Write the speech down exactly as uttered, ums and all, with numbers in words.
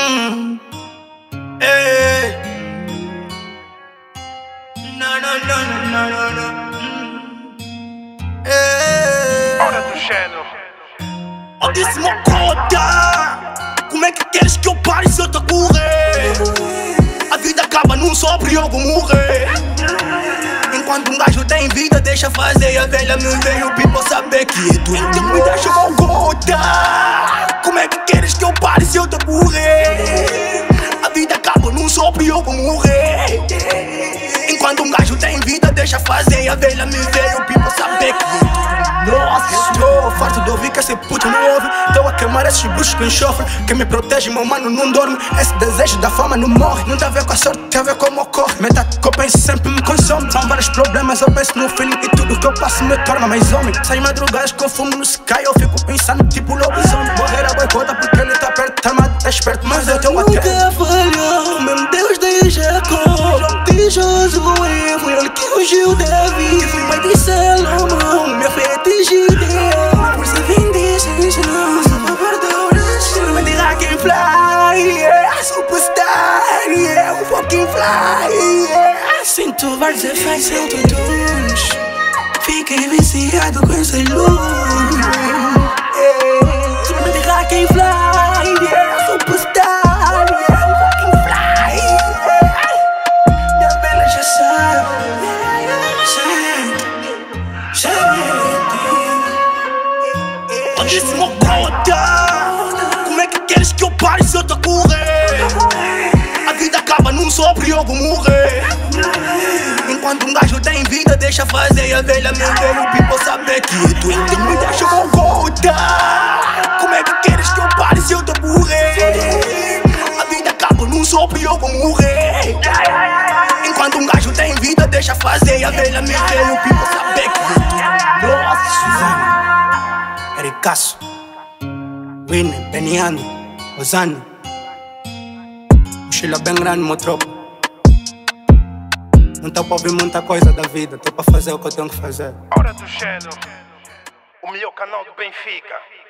Mm. Hey. No, no, no, no, no, no. Hey. Hora do gênio. Oh, disse mocota, como é que queres que eu pare se eu tô a correr? A vida acaba num sopro e eu vou morrer. Enquanto um gajo tem vida, deixa fazer. A velha me veio o people saber que tu então me deixa mocota. Como é que queres que eu pare se eu tô a correr? A vida acaba num sopro e eu vou morrer. Enquanto um gajo tem vida, deixa fazer. A velha me veio o people saber que nossa, estou farto de ouvir que esse puto não ouve. Estou a queimar esses bruxos com enxofre. Quem me protege, meu mano, não dorme. Esse desejo da fama não morre. Não tem a ver com a sorte, tem a ver como ocorre. Metade que eu penso sempre me consome. São vários problemas, eu penso no feeling. E tudo que eu passo me torna mais homem. Sai madrugadas com fumo no sky. Eu fico pensando tipo lobisomem. Morrer a boicota porque ele tá perto, tá armado, tá esperto. Mas eu tenho a nunca falhou, meu Deus deixa com Tijoso erro, ele que fugiu da vida. Fui pai de Salomão, minha fé é tingida. Por ser vem desse não, só pra perder o oração. Me dirá quem fly, yeah, superstar, yeah, um fucking fly, yeah. Sinto vários efeitos autotunes. Fiquei viciado com essa luz. Me dirá quem fly, yeah, superstar, yeah, um fucking fly, yeah. Minha bela já sabe, sabe, sabe. Oh, disse mocota, como é que queres que eu pare se eu tô a correr? A vida acaba num sopro e eu vou morrer. Enquanto um gajo tem vida, deixa fazer. A velha me veio o people saber que tu então me deixa mocota. Como é que queres que eu pare se eu tô a correr? A vida acaba num sopro e eu vou morrer. Enquanto um gajo tem vida, deixa fazer. A velha me veio o people saber que tu nossa, Suzana, Ericaço, Winner, Beniano, Rosano. Mochila bem grande, meu tropa. Não tô pra ouvir muita coisa da vida, tô pra fazer o que eu tenho que fazer. Hora do gênio. O melhor canal do Benfica.